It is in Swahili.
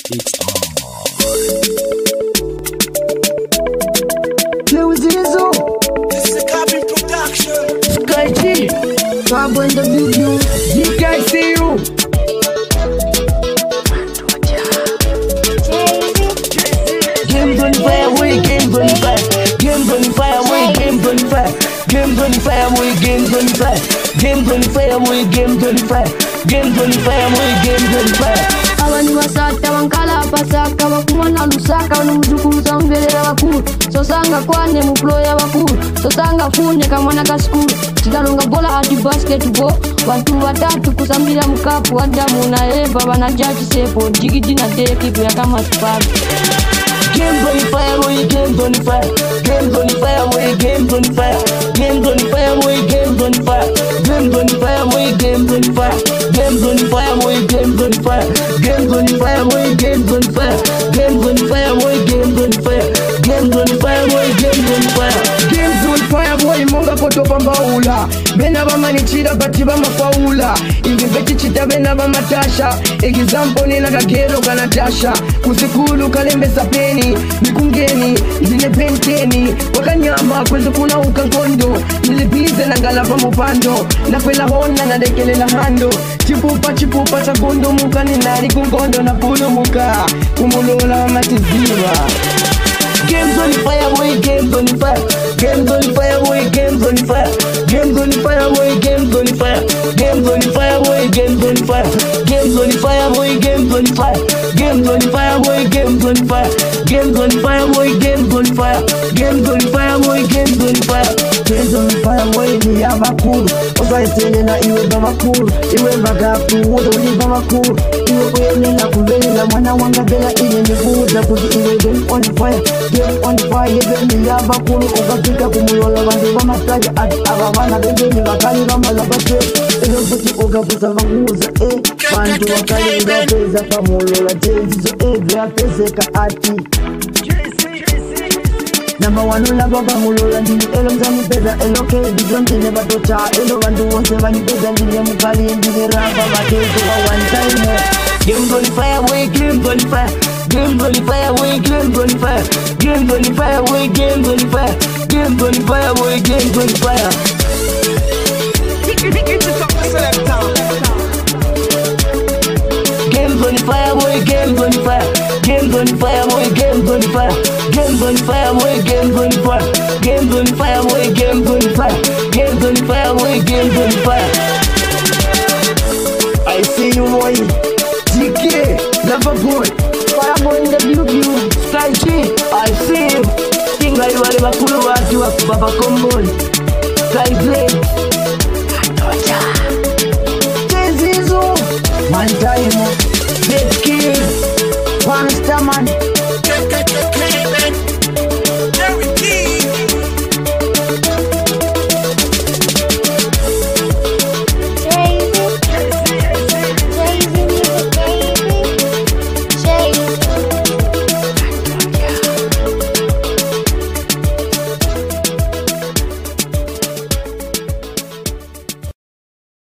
It's on. This is a copy production. Sky G, Bob in the video. DKCU. Game on fire, we game on fire. Game on fire, we game on fire. Game on fire, we game on fire. Game on fire, we game on fire. Game on fire, we game on fire. Abani wasata wankala pasaka wakumana lusaka numzukuru zamvelera wakuru sosanga kwane muploya wakuru sosanga funye kamwana ka school tidalonga bola hadi basketball wantu watatu kusambira mkapu Adamu na Eva wanajaji sepo jigiji na teki ya kama spark. Game on fire, we game on fire. Game on fire, we game on fire. Game on fire, we game on fire. Game on fire, we game on fire. Game on fire, we game on fire. Game on fire, we game on fire. Game on fire, we game on fire. Game on fire, we game on fire. Games on fire, boy, monga poto pambaula. Bena bamani chida bati bamafaula. Ingi beti chita bena bamatasha. Example nina kagero kanatasha. Kusikulu kalembesa peni. Mikungeni, zile penteni. Wakanyama kwezo kuna ukangondo. Nilipize na galapa mupando. Na kwela hona na dekele la hando. Chipupa chakondo muka ninari kungondo na puno muka. Kumulola matiziwa. Games on fire, we games on fire. Games on fire, we games on fire. Games on fire, we games on fire. Games on fire, we games on fire. Games on fire, we games on fire. Games on fire, we games on fire. Games on fire, we games on fire. Games on fire, we games on fire. Games on fire, we ni abakuru. Oza itene na iwe bamakuru. Iwe magafu, wodo ni bamakuru. Iwe kwene na kubela mwana wanga bela iye miguza kuzi iwe game on fire. Game on fire, yebe ni abakuru. Okafika kumulola bandu bamataja ati ababana bebe ni bakali bamala bate. Ilo kuti okafusa banguza bandu wakali ngabeza pamulola tenzizo vya peseka ati Number one lava bamulola ndini elo mzani peza elo kedi zonte neba tocha elo bandu wonse bani peza ndini ya mukali ndini raba matezo wa one time. Game on fire, we game on fire. Game on fire, we game on fire. Game on fire, we game on fire. Game on fire, we game on fire. Game on fire, we game on fire. Game on fire, we game on fire. Game on fire, we game on fire. Game on fire, we game on fire. Game on fire, we game on fire. I see you boy, DK, lover boy, Fire in the video. Sky G, I see you. Kinga iwale bakulu watu wa baba komboni. Sky Blade.